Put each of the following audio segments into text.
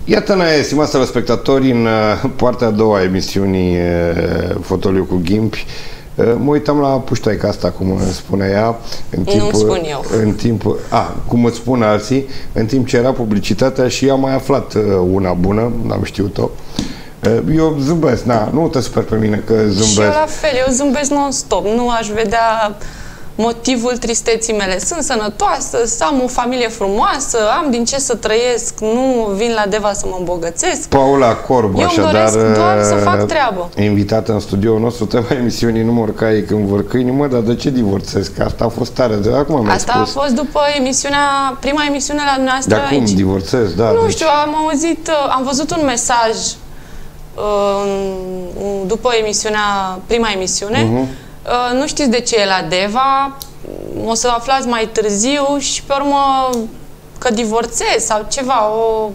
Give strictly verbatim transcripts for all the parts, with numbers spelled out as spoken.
Iată-ne, stimați telespectatori, în partea a doua a emisiunii Fotoliu cu Ghimpi. Mă uitam la puștoica asta, cum spune ea, în timp, nu spun eu. În timp, a, cum îți spun alții, în timp ce era publicitatea și am mai aflat una bună, n-am știut-o. Eu zâmbesc, na, nu te super pe mine că zâmbesc. Și eu la fel, eu zâmbesc non-stop, nu aș vedea motivul tristeții mele. Sunt sănătoasă, să am o familie frumoasă, am din ce să trăiesc, nu vin la Deva să mă îmbogățesc. Paula Corb, eu așadar, doar să fac treabă. Invitată în studioul nostru, tema emisiunii Nu mor caii când vor câini. Mă, dar de ce divorțezi? Că asta a fost tare. De acum mi-ai Asta spus. a fost după emisiunea, prima emisiune la noastră aici. De acum divorțezi, da. Nu deci... știu, am auzit, am văzut un mesaj după emisiunea, prima emisiune. Uh-huh. Nu știți de ce e la Deva, o să aflați mai târziu și pe urmă că divorțez sau ceva, o...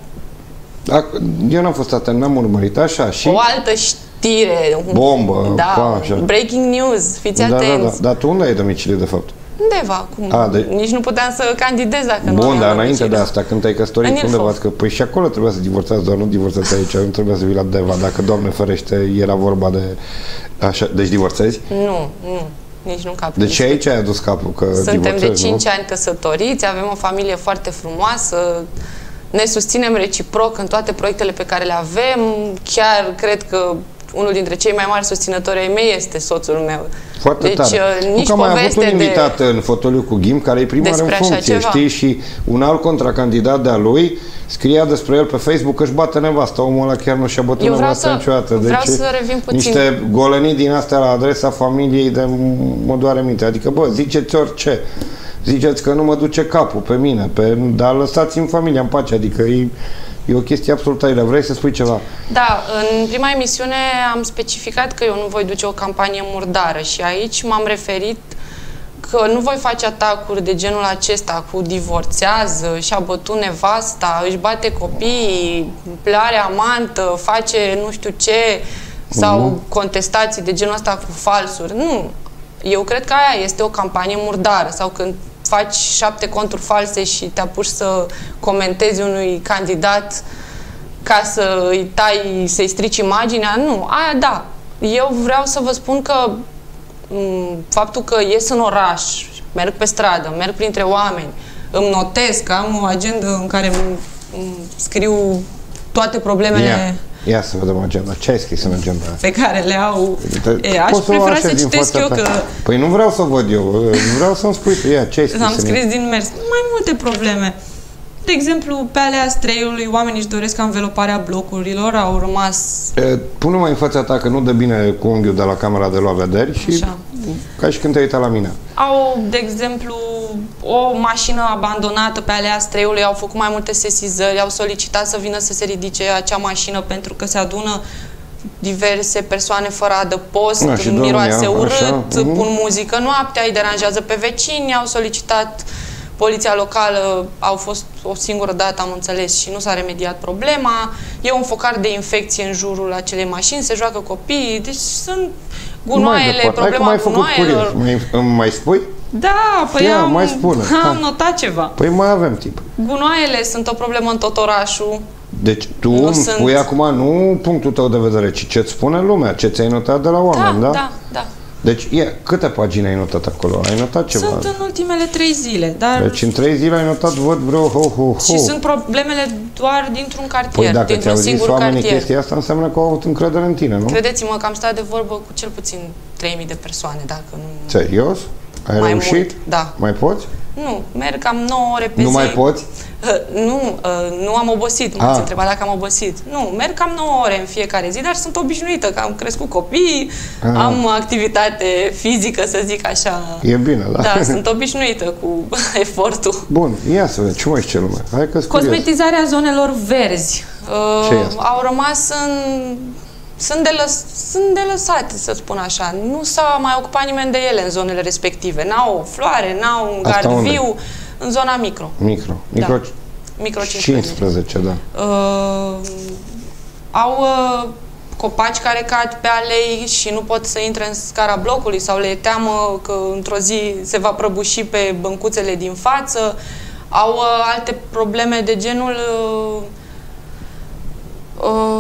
Eu n-am fost atent, n-am urmărit, așa și... O altă știre. Bombă, da, pa, așa. Breaking news, fiți da, atenți. Da, da. Dar tu unde ai domiciliu, de fapt? Undeva, cum? A, de... Nici nu puteam să candidez dacă Bun, nu Bun, dar înainte domiciliu. de asta, când te-ai căsătorit, unde v-ați că... Păi și acolo trebuia să divorțați, doar nu divorțați aici, nu trebuia să vii la Deva, dacă, Doamne ferește, era vorba de... Așa, deci divorțezi? Nu, nu. Nici nu cap. Deci aici ai adus capul că Suntem de cinci nu? ani căsătoriți, avem o familie foarte frumoasă, ne susținem reciproc în toate proiectele pe care le avem. Chiar cred că unul dintre cei mai mari susținători ai mei este soțul meu. Foarte deci, tare. Nici nu că am mai avut un de... invitat în Fotoliu cu Ghimpi, care e primar în funcție, știi? Și un alt contracandidat de-a lui scria despre el pe Facebook că își bate nevasta. Omul ăla chiar nu și-a bătut nevasta niciodată. Deci vreau să revin puțin. Niște golănii din astea la adresa familiei de mă doare minte. Adică, bă, ziceți orice. Ziceți că nu mă duce capul pe mine, pe, dar lăsați-mi familia în pace. Adică e... E o chestie absolut aiurea. Vrei să spui ceva? Da, în prima emisiune am specificat că eu nu voi duce o campanie murdară și aici m-am referit că nu voi face atacuri de genul acesta cu divorțează, și-a bătut nevasta, își bate copiii, are amantă, face nu știu ce, sau uh-huh. contestații de genul ăsta cu falsuri. Nu. Eu cred că aia este o campanie murdară, sau când faci șapte conturi false și te apuci să comentezi unui candidat ca să îi tai, să-i strici imaginea, nu, aia da. Eu vreau să vă spun că faptul că ies în oraș, merg pe stradă, merg printre oameni, îmi notez că am o agendă în care îmi scriu toate problemele... Yeah. Ia să vedem agenda. Ce ai scris în agenda? Pe care le au... E, aș prefera să citesc eu că... Păi nu vreau să văd eu. Vreau să-mi spui tu. Ia, ce ai scris? Am scris din mers. Mai multe probleme. De exemplu, pe alea Streiului, oamenii își doresc anveloparea blocurilor, au rămas... Pune-mă în fața ta că nu dă bine cu unghiul de la camera de luat vederi și așa. Ca și când te uitat la mine. Au, de exemplu, o mașină abandonată pe alea Streiului, au făcut mai multe sesizări, au solicitat să vină să se ridice acea mașină pentru că se adună diverse persoane fără adăpost, da, miroase urât, așa. pun muzică noaptea, îi deranjează pe vecini, au solicitat poliția locală, au fost o singură dată, am înțeles, și nu s-a remediat problema. E un focar de infecție în jurul acelei mașini, se joacă copiii, deci sunt gunoaiele, problema gunoaielor. Mai, mai spui? Da, păi Ia, am, mai spune. am notat ceva. Păi mai avem timp. Gunoaiele sunt o problemă în tot orașul. Deci tu nu îmi sunt... spui acum nu punctul tău de vedere, ci ce-ți spune lumea, ce ți-ai notat de la oameni, da? Da, da, da. Deci, e, câte pagini ai notat acolo? Ai notat ceva? Sunt în ultimele trei zile, dar... Deci în trei zile ai notat, văd vreo ho, ho, ho. Și sunt problemele doar dintr-un cartier, păi dacă dintr-un singur cartier. chestia asta, înseamnă că au avut încredere în tine, nu? Credeți-mă că am stat de vorbă cu cel puțin trei mii de persoane, dacă nu... Serios? Ai mai reușit? Mult, da. Mai poți? Nu, merg cam nouă ore pe nu zi. Nu mai poți? Uh, nu, uh, nu am obosit, m-ați întrebat dacă am obosit. Nu, merg cam nouă ore în fiecare zi, dar sunt obișnuită, că am crescut copii, ah. am activitate fizică, să zic așa. E bine, da? Da, sunt obișnuită cu efortul. Bun, ia să vedem, ce mai știe lumea? Hai că Cosmetizarea zonelor verzi. Uh, ce este? Au rămas în... Sunt, de lăs, sunt de lăsate, să spun așa. Nu s-a mai ocupat nimeni de ele în zonele respective. N-au o floare, n-au un gard viu. În zona micro. Micro. Micro, da. Micro cincisprezece. cincisprezece, da. Uh, au uh, copaci care cad pe alei și nu pot să intre în scara blocului sau le e teamă că într-o zi se va prăbuși pe băncuțele din față. Au uh, alte probleme de genul... Uh,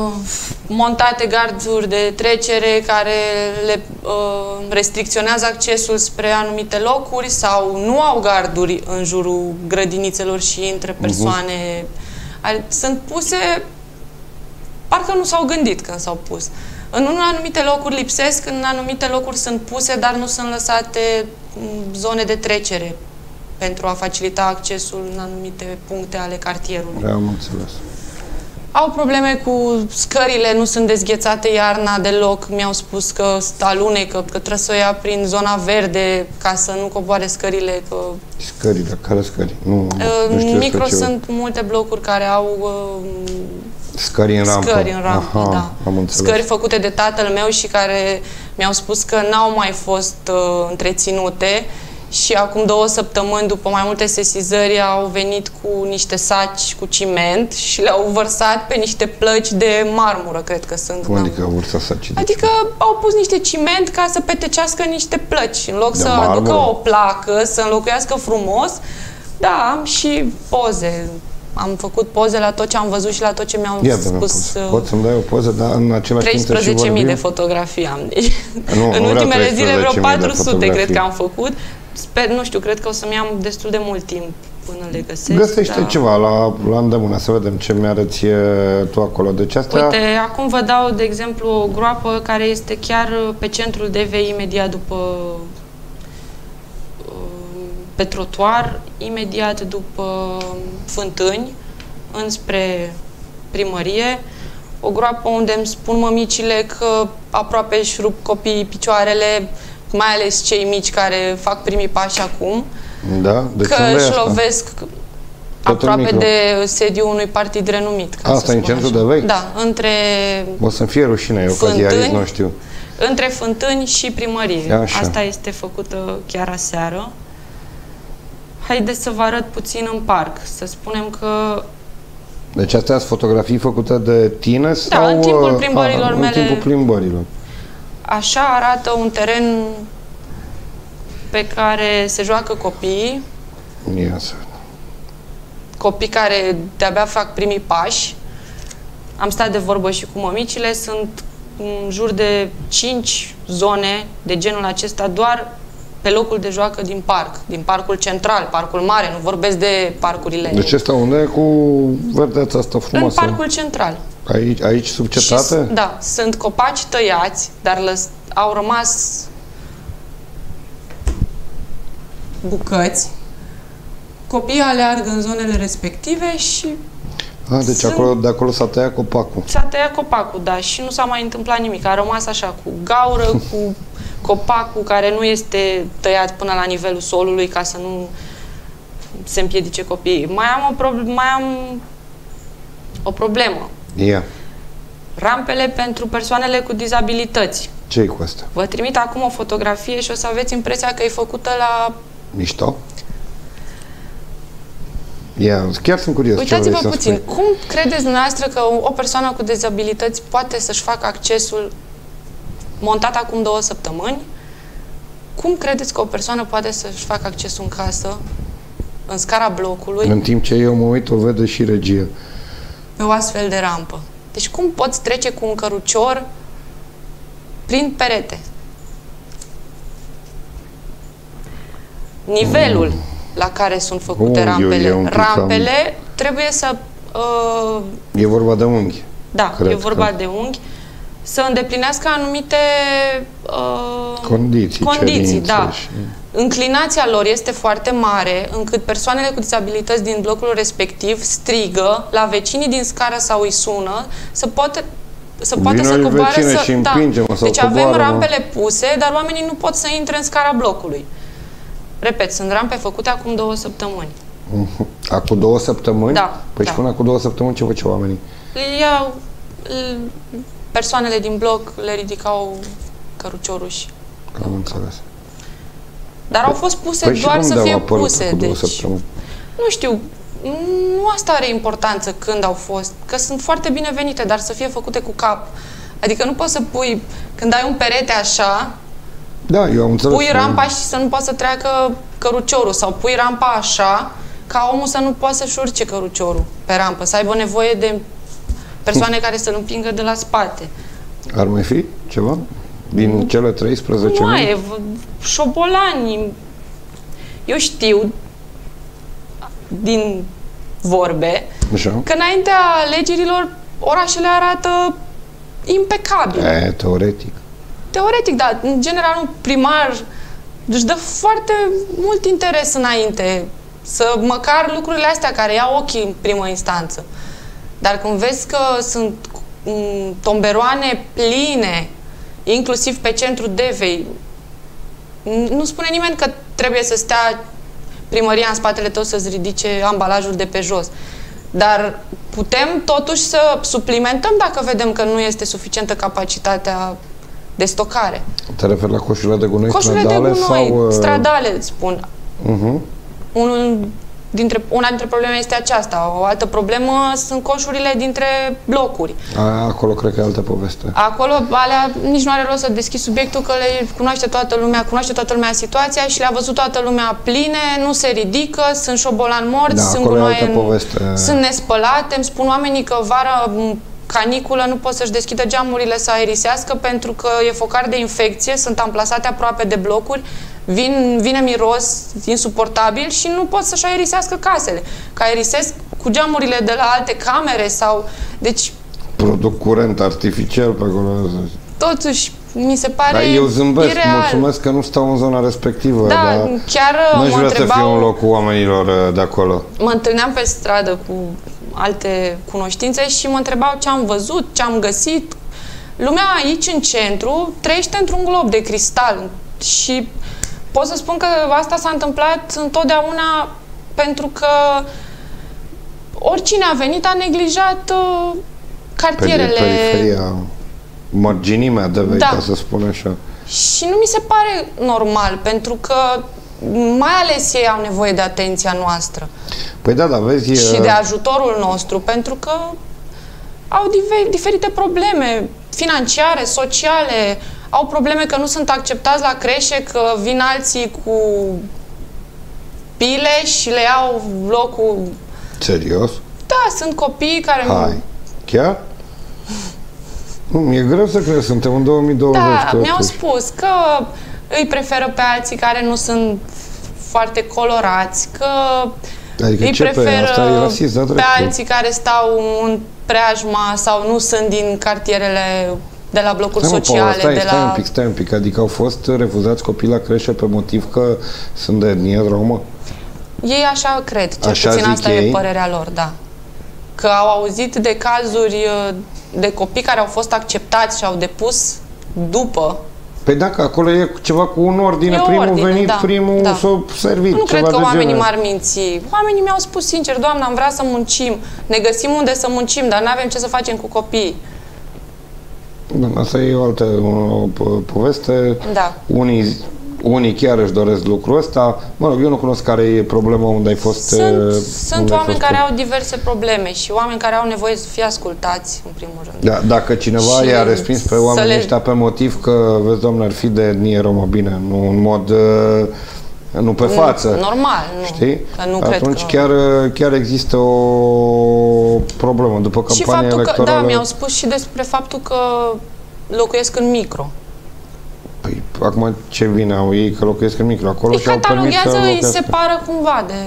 montate garduri de trecere care le uh, restricționează accesul spre anumite locuri sau nu au garduri în jurul grădinițelor și între persoane. Uh-huh. Sunt puse, parcă nu s-au gândit când s-au pus. În anumite locuri lipsesc, în anumite locuri sunt puse, dar nu sunt lăsate zone de trecere pentru a facilita accesul în anumite puncte ale cartierului. Da, am înțeles. Au probleme cu scările, nu sunt dezghețate iarna deloc. Mi-au spus că alunecă, că trebuie să o ia prin zona verde ca să nu coboare scările. Că... Scările? Care scări? Nu, uh, nu știu micro sunt multe blocuri care au uh, scări în rampă. Scări în rampă, Aha, da. Am înțeles. Scări făcute de tatăl meu și care mi-au spus că n-au mai fost uh, întreținute. Și acum două săptămâni, după mai multe sesizări, au venit cu niște saci cu ciment și le-au vărsat pe niște plăci de marmură, cred că sunt. Cum adică au vărsat saci? Adică au pus niște ciment ca să petecească niște plăci. În loc de să marmură. aducă o placă, să înlocuiască frumos, da, am și poze. Am făcut poze la tot ce am văzut și la tot ce mi-au spus. Poți să-mi dai o poză, dar în același timp să și vorbim? treisprezece mii de fotografii am. Deci, nu, în nu ultimele zile vreo patru sute cred că am făcut. Sper, nu știu, cred că o să-mi iau destul de mult timp până le găsesc. Găsește dar... ceva la, la îndemână, să vedem ce mi-arăți tu acolo. Deci astea... Uite, acum vă dau, de exemplu, o groapă care este chiar pe centrul de vei, imediat după pe trotuar, imediat după Fântâni, înspre primărie. O groapă unde îmi spun mămicile că aproape își rup copiii picioarele, mai ales cei mici care fac primii pași acum, da? Deci că își lovesc tot aproape de sediul unui partid renumit. Ca asta să în centrul de vei? Da, între o să-mi fie rușine, eu ca ziarist nu știu. Între Fântâni și primărie. Așa. Asta este făcută chiar aseară. Haideți să vă arăt puțin în parc. Să spunem că... Deci astea sunt fotografii făcute de tine? Sau... Da, în timpul plimbărilor a, mele. În timpul plimbărilor. Așa arată un teren pe care se joacă copiii. Ia să... Copii care de-abia fac primii pași. Am stat de vorbă și cu mămicile. Sunt în jur de cinci zone de genul acesta doar pe locul de joacă din parc, din parcul central, parcul mare, nu vorbesc de parcurile... Deci ăsta unde e cu verdeața asta frumoasă? În parcul central. Aici, aici sub cetate? Și, da, sunt copaci tăiați, dar lăs, au rămas bucăți. Copiii aleargă în zonele respective și... A, deci sunt... acolo, de acolo s-a tăiat copacul. S-a tăiat copacul, da, și nu s-a mai întâmplat nimic. A rămas așa, cu gaură, cu copacul care nu este tăiat până la nivelul solului ca să nu se împiedice copiii. Mai am o, pro mai am o problemă. Yeah. Rampele pentru persoanele cu dizabilități. Ce-i cu asta? Vă trimit acum o fotografie și o să aveți impresia că e făcută la... Mișto? Yeah, chiar sunt curios. Uitați-vă puțin. Spui. Cum credeți dumneavoastră că o persoană cu dizabilități poate să-și facă accesul montat acum două săptămâni? Cum credeți că o persoană poate să-și facă accesul în casă, în scara blocului? În timp ce eu mă uit, o vede și regia. Pe o astfel de rampă. Deci cum poți trece cu un cărucior prin perete? Nivelul mm. la care sunt făcute oh, rampele. Eu, eu rampele cam... trebuie să... Uh, e vorba de unghi. Da, e vorba că... de unghi. Să îndeplinească anumite uh, condiții, condiții da. Și... Înclinația lor este foarte mare, încât persoanele cu dizabilități din blocul respectiv strigă la vecinii din scară sau îi sună să poate să poate să coboare să... Și împinge, da. Sau deci coboară, avem rampele puse, dar oamenii nu pot să intre în scara blocului. Repet, sunt rampe făcute acum două săptămâni. Acum două săptămâni? Da. Păi da. și până acum două săptămâni ce făceau oamenii? Iau... Persoanele din bloc le ridicau căruciorul și... Am înțeles. Dar au fost puse păi doar să fie puse. Deci, nu știu, nu asta are importanță când au fost, că sunt foarte binevenite, dar să fie făcute cu cap. Adică nu poți să pui, când ai un perete așa, da, eu am înțeles, pui rampa și să nu poată să treacă căruciorul, sau pui rampa așa, ca omul să nu poată să-și urce căruciorul pe rampă, să aibă nevoie de persoane care să-l împingă de la spate. Ar mai fi ceva? Din mm. cele treisprezece Nu mai e, șobolani. Eu știu din vorbe Așa. că înaintea alegerilor orașele arată impecabil. E, teoretic. Teoretic, da. În general, un primar își dă foarte mult interes înainte să măcar lucrurile astea care iau ochii în primă instanță. Dar când vezi că sunt m, tomberoane pline, inclusiv pe centrul Devei, nu spune nimeni că trebuie să stea primăria în spatele tău să-ți ridice ambalajul de pe jos. Dar putem totuși să suplimentăm dacă vedem că nu este suficientă capacitatea de stocare. Te referi la coșurile de gunoi coșurile stradale? de gunoi, sau, stradale, spun. Uh-huh. Unul dintre, una dintre probleme este aceasta. O altă problemă sunt coșurile dintre blocuri. A, acolo cred că e altă poveste. Acolo, alea, nici nu are rost să deschizi subiectul, că le cunoaște toată lumea, cunoaște toată lumea situația și le-a văzut toată lumea pline, nu se ridică, sunt șobolani morți, da, sunt gunoaie, sunt nespălate. Îmi spun oamenii că vara caniculă nu pot să-și deschidă geamurile să aerisească pentru că e focar de infecție, sunt amplasate aproape de blocuri, vin, vine miros insuportabil și nu pot să-și aerisească casele. Că aerisesc cu geamurile de la alte camere sau... Deci... Produc curent artificial pe acolo. Totuși, mi se pare da, eu zâmbesc, ireal. mulțumesc că nu stau în zona respectivă. Da, dar chiar nu aș mă vrea întrebau... să fiu în locul oamenilor de acolo. Mă întâlneam pe stradă cu alte cunoștințe și mă întrebau ce am văzut, ce am găsit. Lumea aici, în centru, trăiește într-un glob de cristal și pot să spun că asta s-a întâmplat întotdeauna pentru că oricine a venit a neglijat uh, cartierele. Pe periferia, marginimea de vei, da. ca să spun așa. Și nu mi se pare normal, pentru că mai ales ei au nevoie de atenția noastră. Păi da, da, vezi... Și de ajutorul nostru, pentru că au diferite probleme financiare, sociale, au probleme că nu sunt acceptați la creșe, că vin alții cu pile și le iau locul... Serios? Da, sunt copii care... Hai, chiar? Nu, mi-e greu să cred, suntem în două mii douăzeci. Da, mi-au spus că îi preferă pe alții care nu sunt foarte colorați, că adică îi ce preferă pe, asta e rasist, da, pe alții care stau în preajma sau nu sunt din cartierele de la blocuri stai, sociale. Paula, stai, de stai la... un pic, stai un pic, adică au fost refuzați copii la creșă pe motiv că sunt de etnie romă? Ei așa cred, cel așa puțin asta ei? e părerea lor, da. Că au auzit de cazuri de copii care au fost acceptați și au depus după. Păi dacă acolo e ceva cu un ordine, e primul ordine, venit, da, primul da. s-o servit. Nu ceva cred că de oamenii genul. m-ar minți. Oamenii mi-au spus sincer, Doamne, am vrea să muncim, ne găsim unde să muncim, dar nu avem ce să facem cu copiii. Asta e o altă o, o, poveste. Da. Unii, unii chiar își doresc lucrul ăsta. Mă rog, eu nu cunosc care e problema unde ai fost. Sunt, sunt oameni fost care au diverse probleme și oameni care au nevoie să fie ascultați, în primul rând. Da, dacă cineva i-a respins pe oamenii le... ăștia pe motiv că, vezi, Doamne, ar fi de etnie romă, bine, nu în mod... nu pe față. Normal, nu. Știi? Că nu Atunci cred că... chiar, chiar există o problemă după campania și faptul electorală. Că, da, mi-au spus și despre faptul că locuiesc în micro. Păi, acum ce vine au ei că locuiesc în micro? Acolo îi și-au permis să cataloguează, îi locuiască. separă cumva de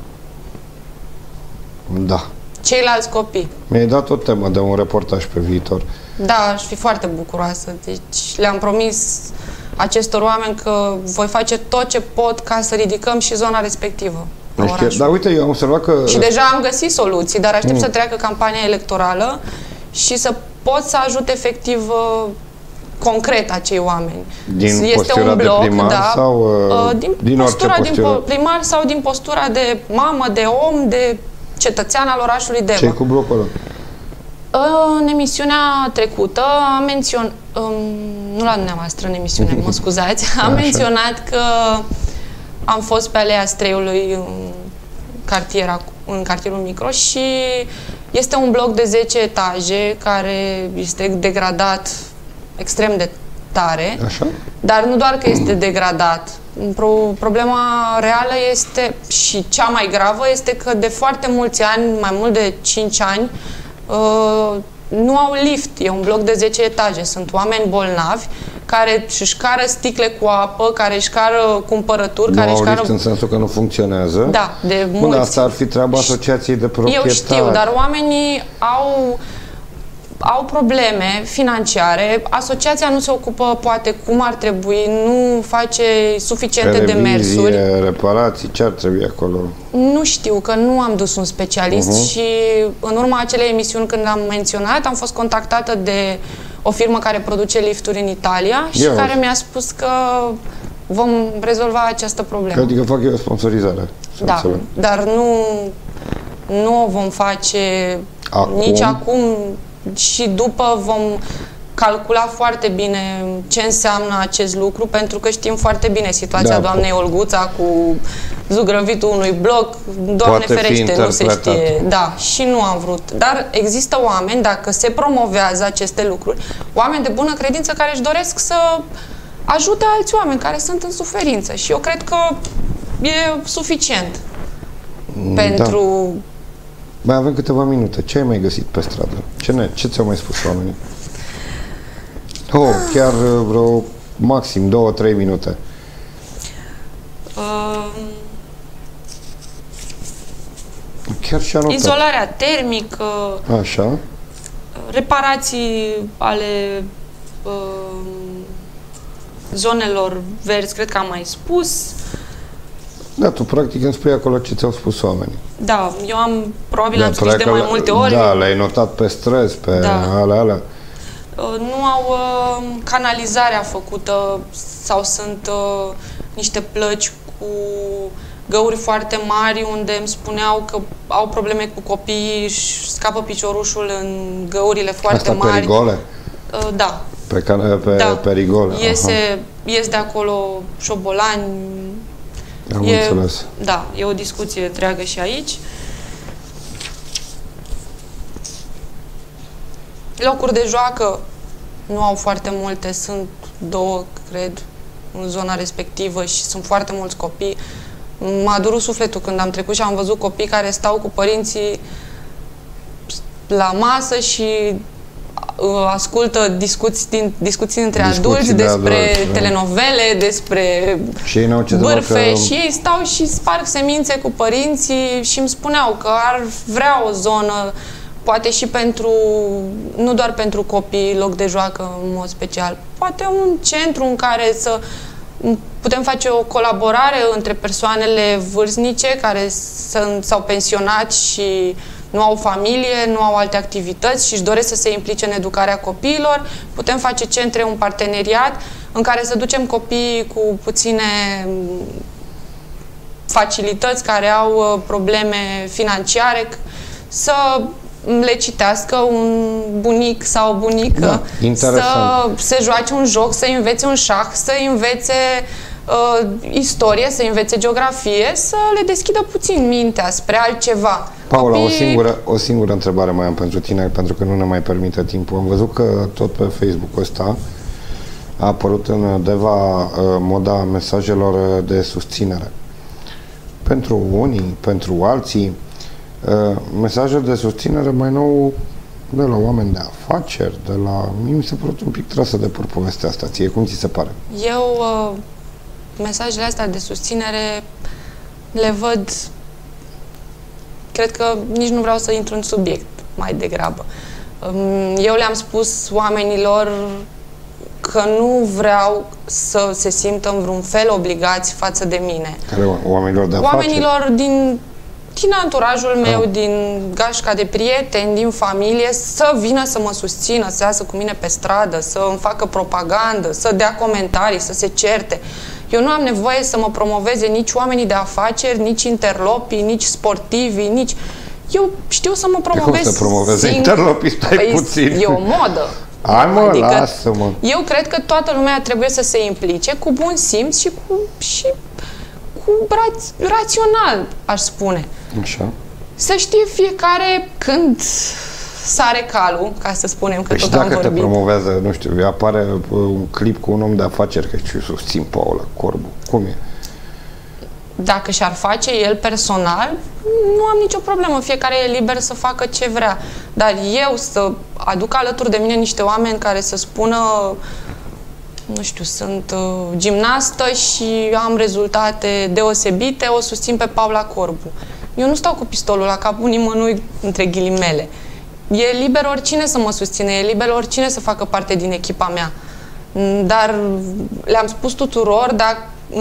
Da. ceilalți copii. Mi-ai dat o temă de un reportaj pe viitor. Da, aș fi foarte bucuroasă. Deci le-am promis acestor oameni că voi face tot ce pot ca să ridicăm și zona respectivă. Dar uite, eu am observat că... Și deja am găsit soluții, dar aștept mm. să treacă campania electorală și să pot să ajut efectiv concret acei oameni. Din este postura un bloc, de primar da, sau uh, din, din postura, orice postură? din primar sau din postura de mamă, de om, de cetățean al orașului Deva. Ce-i cu blocul ăla? În emisiunea trecută am menționat, um, nu la dumneavoastră în emisiune, mă scuzați, am Așa. menționat că am fost pe Alea Streiului în, cartier, în cartierul Micro și este un bloc de zece etaje care este degradat extrem de tare. Așa? Dar nu doar că este degradat. Pro problema reală este, și cea mai gravă, este că de foarte mulți ani, mai mult de cinci ani, uh, nu au lift, e un bloc de zece etaje, sunt oameni bolnavi care își cară sticle cu apă, care își cară cumpărături, nu care au își cară... lift în sensul că nu funcționează? Da, de mulți. Bun, asta ar fi treaba asociației de proprietari. Eu știu, dar oamenii au... au probleme financiare, asociația nu se ocupă poate cum ar trebui, nu face suficiente Revizie, demersuri. reparații, ce ar trebui acolo? Nu știu, că nu am dus un specialist Uh-huh. și în urma acelei emisiuni când am menționat, am fost contactată de o firmă care produce lifturi în Italia și Eu. care mi-a spus că vom rezolva această problemă. Adică fac eu o sponsorizare. Da, înțeleg. dar nu, nu o vom face Acum? nici acum și după vom calcula foarte bine ce înseamnă acest lucru, pentru că știm foarte bine situația Da, doamnei Olguța cu zugrăvitul unui bloc, Doamne Poate fi ferește, nu se interpretat. știe. Da, și nu am vrut. Dar există oameni, dacă se promovează aceste lucruri, oameni de bună credință care își doresc să ajute alți oameni care sunt în suferință și eu cred că e suficient Da. pentru... Mai avem câteva minute. Ce ai mai găsit pe stradă? Ce, ne, ce ți-au mai spus oamenii? Oh, chiar vreo maxim două, trei minute. Uh, Chiar și anotat. izolarea termică, Așa. reparații ale uh, zonelor verzi, cred că am mai spus. Da, tu practic îmi spui acolo ce ți-au spus oamenii. Da, eu am, probabil Da, am scris de că mai le- multe ori. Da, le-ai notat pe străzi, pe Da. alea, alea. Uh, nu au uh, canalizarea făcută sau sunt uh, niște plăci cu găuri foarte mari unde îmi spuneau că au probleme cu copiii, își scapă piciorușul în găurile foarte Asta mari. perigole? Uh, da. Pe, can- pe Da. perigole. Iese, ies de acolo șobolani. Aha. Am E, înțeles. da, e o discuție întreagă și aici. Locuri de joacă nu au foarte multe, sunt două, cred, în zona respectivă și sunt foarte mulți copii. M-a durut sufletul când am trecut și am văzut copii care stau cu părinții la masă și uh, ascultă discuții, din, discuții între Discuții adulți de despre adulți, da. telenovele, despre Și ei n-au ce să bârfe facă. și ei stau și sparg semințe cu părinții și îmi spuneau că ar vrea o zonă, poate și pentru, nu doar pentru copii, loc de joacă în mod special, poate un centru în care să putem face o colaborare între persoanele vârstnice care sunt, s-au pensionat și nu au familie, nu au alte activități și își doresc să se implice în educarea copiilor. Putem face centre, un parteneriat în care să ducem copiii cu puține facilități, care au probleme financiare, să le citească un bunic sau o bunică, Da, interesant. să se joace un joc, să învețe un șah, să învețe uh, istorie, să învețe geografie, să le deschidă puțin mintea spre altceva. Paula, Copii... o singură, o singură întrebare mai am pentru tine, pentru că nu ne mai permite timpul. Am văzut că tot pe Facebook-ul ăsta a apărut în undeva uh, moda mesajelor de susținere. Pentru unii, pentru alții, uh, mesaje de susținere mai nou de la oameni de afaceri, de la... Mie mi se părut un pic trasă de pur povestea asta. Ție, cum ți se pare? Eu uh, mesajele astea de susținere le văd, cred că nici nu vreau să intru în subiect mai degrabă. Um, eu le-am spus oamenilor că nu vreau să se simtă în vreun fel obligați față de mine. Care, oamenilor de afaceri? Oamenilor din, din anturajul meu, Ah. din gașca de prieteni, din familie, să vină să mă susțină, să iasă cu mine pe stradă, să îmi facă propagandă, să dea comentarii, să se certe. Eu nu am nevoie să mă promoveze nici oamenii de afaceri, nici interlopii, nici sportivii, nici... Eu știu să mă promovez Cum să promoveze singur. interlopii? Stai Păi, puțin. E o modă. Hai mă, Adică lasă-mă. eu cred că toată lumea trebuie să se implice cu bun simț și cu, și cu ra- rațional, aș spune. Așa. Să știe fiecare când sare calul, ca să spunem că Păi și tot am dacă te vorbit. promovează, nu știu, apare uh, un clip cu un om de afaceri, că și susțin Paula Corbu. Cum e? dacă și-ar face el personal, nu am nicio problemă, fiecare e liber să facă ce vrea. Dar eu să aduc alături de mine niște oameni care să spună, nu știu, sunt uh, gimnastă și am rezultate deosebite, o susțin pe Paula Corbu. Eu nu stau cu pistolul la capul nimănui, între ghilimele. E liber oricine să mă susține, e liber oricine să facă parte din echipa mea. Dar le-am spus tuturor, dacă,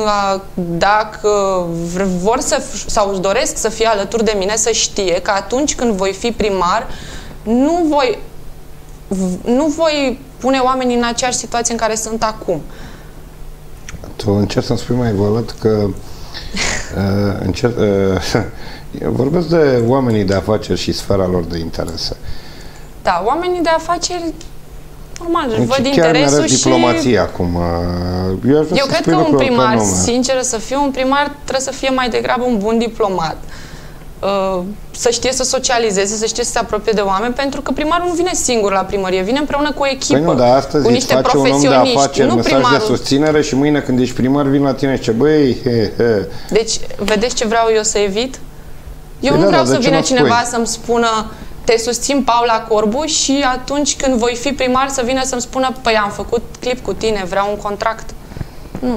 dacă vor să, sau își doresc să fie alături de mine, să știe că atunci când voi fi primar, nu voi, nu voi pune oamenii în aceeași situație în care sunt acum. Tu încerci să-mi spui mai vălăt că uh, încerc, uh, vorbesc de oamenii de afaceri și sfera lor de interese. Da, oamenii de afaceri normal, își văd chiar interesul și... diplomație acum. Eu, aș Eu cred că un primar, sincer să fiu, un primar trebuie să fie mai degrabă un bun diplomat. Să știe să socializeze, să știe să se apropie de oameni, pentru că primarul nu vine singur la primărie, vine împreună cu o echipă, păi nu, dar astăzi cu niște face profesioniști. un om de afaceri, nu mesaj primarul... de susținere și mâine când ești primar vin la tine și zice, băi, he, he. Deci, vedeți ce vreau eu să evit? Eu păi nu da, vreau da, să vină cineva spui? să-mi spună te susțin Paula Corbu și atunci când voi fi primar să vină să-mi spună păi am făcut clip cu tine, vreau un contract. Nu.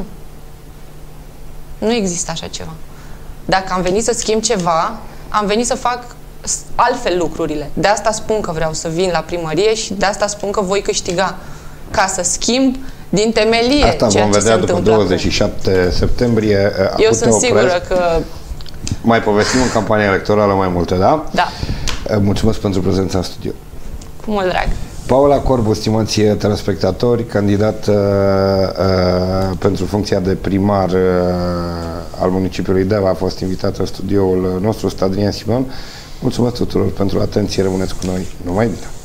Nu există așa ceva. Dacă am venit să schimb ceva, am venit să fac altfel lucrurile. De asta spun că vreau să vin la primărie și de asta spun că voi câștiga. Ca să schimb din temelie asta ceea vom ce vedea se după întâmplă douăzeci și șapte acum. septembrie. Eu sunt sigură că... Mai povestim în campania electorală mai multe, da? Da. Mulțumesc pentru prezența în studio. Cu mult drag. Paula Corbu, stimați telespectatori, candidat uh, uh, pentru funcția de primar uh, al municipiului Deva, a fost invitată în studioul nostru, Stadrian Simon. Mulțumesc tuturor pentru atenție, rămâneți cu noi. Numai bine!